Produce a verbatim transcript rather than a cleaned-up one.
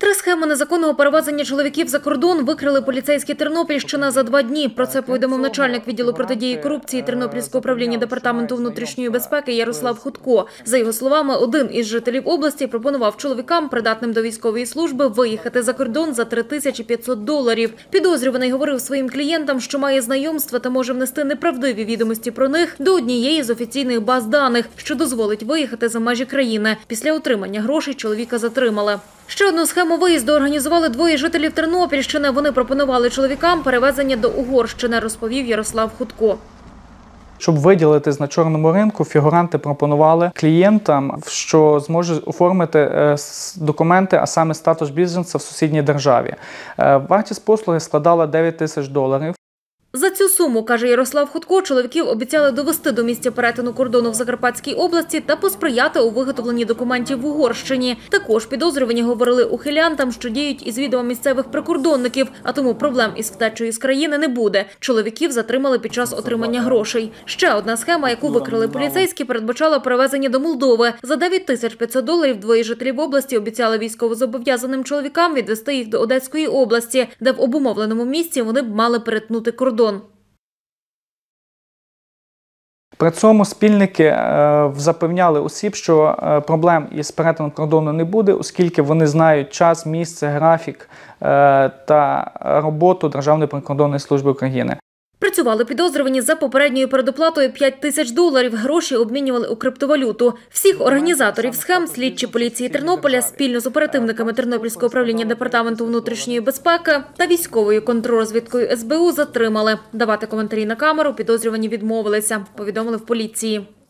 Три схеми незаконного перевезення чоловіків за кордон викрили поліцейські Тернопільщини за два дні. Про це повідомив начальник відділу протидії корупції Тернопільського управління Департаменту внутрішньої безпеки Ярослав Хутко. За його словами, один із жителів області пропонував чоловікам, придатним до військової служби, виїхати за кордон за три тисячі п'ятсот доларів. Підозрюваний говорив своїм клієнтам, що має знайомства та може внести неправдиві відомості про них до однієї з офіційних баз даних, що дозволить виїхати за межі країни. Після отримання грошей чоловіка затримали. Ще одну схему виїзду організували двоє жителів Тернопільщини. Вони пропонували чоловікам перевезення до Угорщини, розповів Ярослав Хутко. Щоб виділитись на чорному ринку, фігуранти пропонували клієнтам, що зможуть оформити документи, а саме статус біженця в сусідній державі. Вартість послуги складала дев'ять тисяч доларів. За цю суму, каже Ярослав Хутко, чоловіків обіцяли довести до місця перетину кордону в Закарпатській області та посприяти у виготовленні документів в Угорщині. Також підозрювані говорили ухилянтам, що діють із відома місцевих прикордонників, а тому проблем із втечею з країни не буде. Чоловіків затримали під час отримання грошей. Ще одна схема, яку викрили поліцейські, передбачала перевезення до Молдови. За дев'ять тисяч п'ятсот доларів двоє жителів області обіцяли військовозобов'язаним чоловікам відвести їх до Одеської області, де в обумовленому місці вони б мали перетнути кордон. При цьому спільники запевняли осіб, що проблем із перетином кордону не буде, оскільки вони знають час, місце, графік та роботу Державної прикордонної служби України. Працювали підозрювані за попередньою передоплатою п'ять тисяч доларів. Гроші обмінювали у криптовалюту. Всіх організаторів схем слідчі поліції Тернополя спільно з оперативниками Тернопільського управління Департаменту внутрішньої безпеки та військовою контррозвідкою ес бе у затримали. Давати коментарі на камеру підозрювані відмовилися, повідомили в поліції.